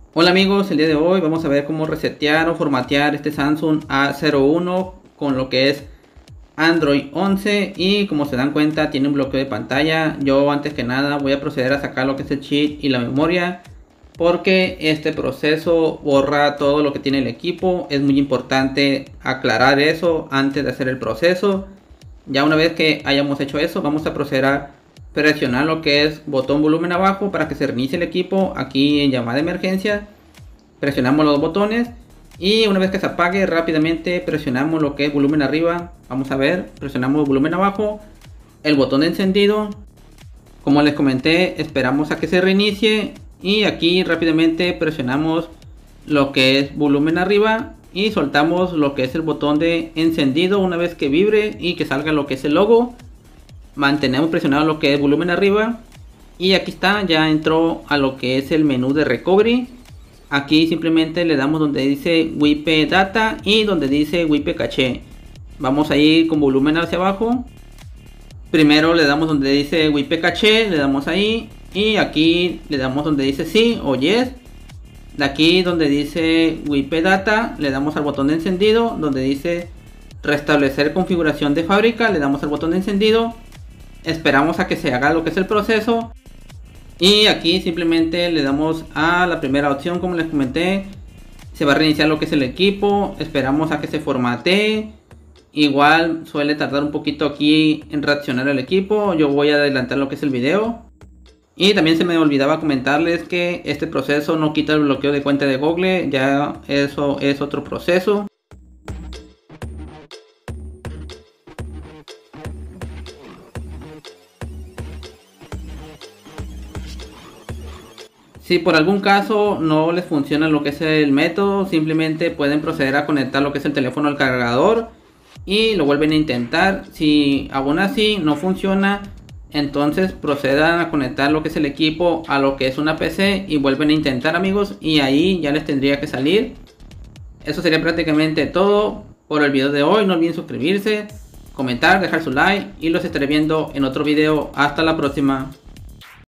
Hola amigos, el día de hoy vamos a ver cómo resetear o formatear este Samsung A01 con lo que es Android 11 y como se dan cuenta tiene un bloqueo de pantalla. Yo antes que nada voy a proceder a sacar lo que es el chip y la memoria porque este proceso borra todo lo que tiene el equipo. Es muy importante aclarar eso antes de hacer el proceso. Ya una vez que hayamos hecho eso, vamos a proceder a presionar lo que es botón volumen abajo para que se reinicie el equipo. Aquí en llamada de emergencia presionamos los botones y una vez que se apague rápidamente presionamos lo que es volumen arriba. Vamos a ver, presionamos volumen abajo, el botón de encendido. Como les comenté, esperamos a que se reinicie y aquí rápidamente presionamos lo que es volumen arriba y soltamos lo que es el botón de encendido. Una vez que vibre y que salga lo que es el logo, mantenemos presionado lo que es volumen arriba y aquí está, ya entró a lo que es el menú de recovery. Aquí simplemente le damos donde dice WIP data y donde dice WIP caché. Vamos a ir con volumen hacia abajo. Primero le damos donde dice WIP caché, le damos ahí y aquí le damos donde dice sí o yes. De aquí donde dice WIP data le damos al botón de encendido, donde dice restablecer configuración de fábrica, le damos al botón de encendido. Esperamos a que se haga lo que es el proceso y aquí simplemente le damos a la primera opción. Como les comenté, se va a reiniciar lo que es el equipo, esperamos a que se formatee. Igual suele tardar un poquito aquí en reaccionar el equipo. Yo voy a adelantar lo que es el video. Y también se me olvidaba comentarles que este proceso no quita el bloqueo de cuenta de Google, ya eso es otro proceso. Si por algún caso no les funciona lo que es el método, simplemente pueden proceder a conectar lo que es el teléfono al cargador y lo vuelven a intentar. Si aún así no funciona, entonces procedan a conectar lo que es el equipo a lo que es una PC y vuelven a intentar, amigos, y ahí ya les tendría que salir. Eso sería prácticamente todo por el video de hoy. No olviden suscribirse, comentar, dejar su like y los estaré viendo en otro video. Hasta la próxima.